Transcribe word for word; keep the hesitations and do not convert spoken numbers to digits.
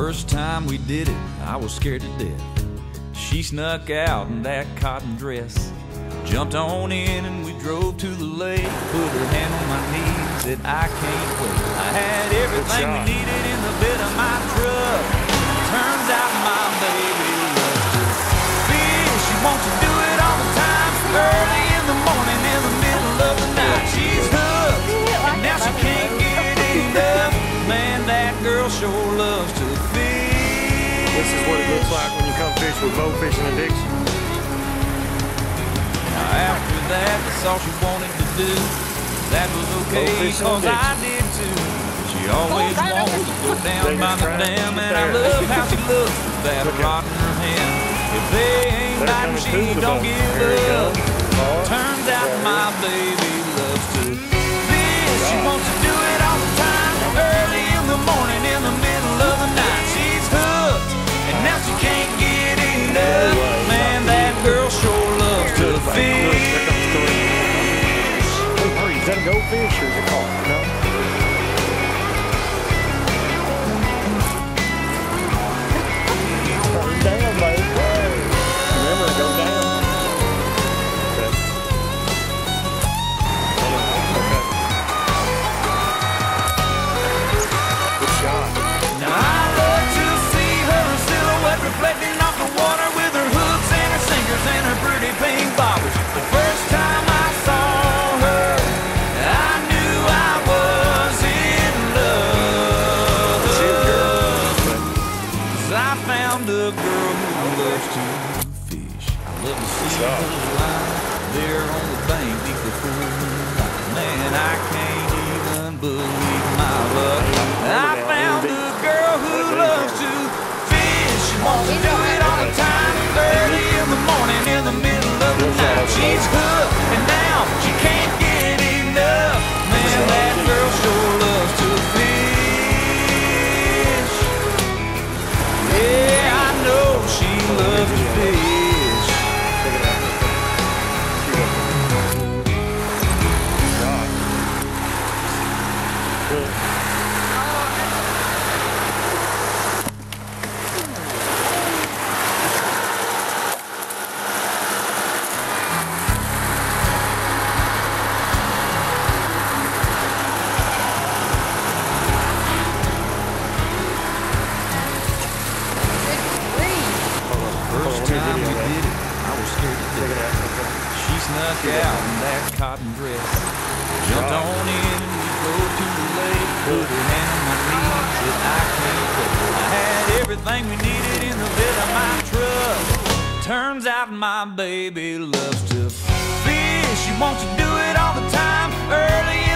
First time we did it, I was scared to death. She snuck out in that cotton dress, jumped on in and we drove to the lake. Put her hand on my knee, said I can't wait. I had everything we needed in the bed of my truck. Turns out my baby loves to fish. She wants to do it all the time, early in the morning, in the middle of the night. She's hooked, and now she can't get enough. Man, that girl sure loves to fish. This is what it looks like when you come fish with Bowfishing Addiction. After that, that's all she wanted to do. That was okay, cause I did too. She always wanted to go down by the dam, and I love how she looks with that rod in her hand. If they ain't biting, she don't give up. Turns out my baby loves to fish. She wants to do it all the time, early in the morning, in the middle of the night. She's hooked, and now she can't get enough. Man, that girl sure loves to fish. Is that a goldfish or is it carp? No? Turn down, baby. Remember, go down. Okay. Okay. Good shot. Now I love to see her silhouette reflecting off the water with her hooks and her sinkers and her pretty pink bobbers. The first time I saw her, I knew I was in love. 'Cause I found a girl who loves to fish. I love to see her line there on the bank deep before moonlight. Man, I can't even believe my luck. I found a girl who loves to fish. She wants to do it all the time, early in the morning, in the middle of the night. She's hooked, and now she can't get enough. Man, that girl sure loves to fish. Yeah, I know she loves to fish. First time we did it, I was scared to death. She snuck out in that cotton dress, jumped on in and we drove to the lake. Put her hand on my knee, said I can't wait. I had everything we needed in the bed of my truck. Turns out my baby loves to fish. She wants to do it all the time, early